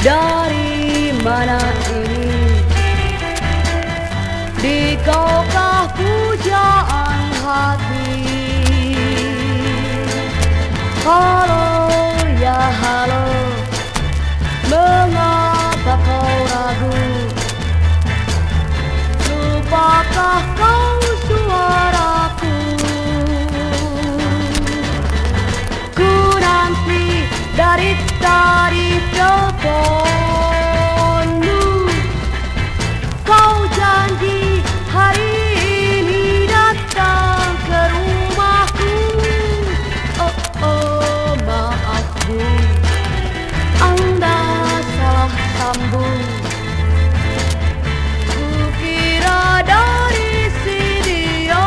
Dari mana ini? Di kaukah pujaan hati? Halo ya halo, mengapa kau ragu? Lupakah kau suaraku? Ku nanti dari tadi teleponmu. Kau janji hari ini datang ke rumahku. Oh oh maaf Bu, Anda salah sambung. Kukira dari si dia.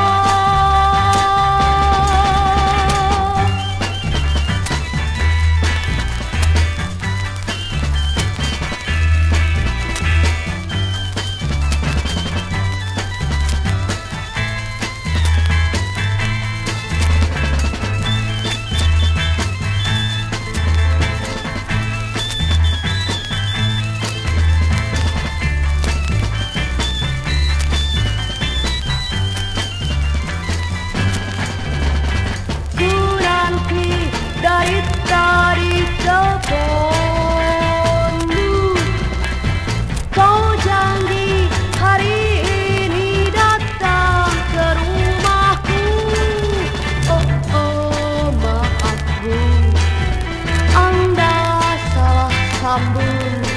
Dari tadi teleponmu. Kau janji hari ini datang ke rumahku. Oh oh maaf Bu, Anda salah sambung.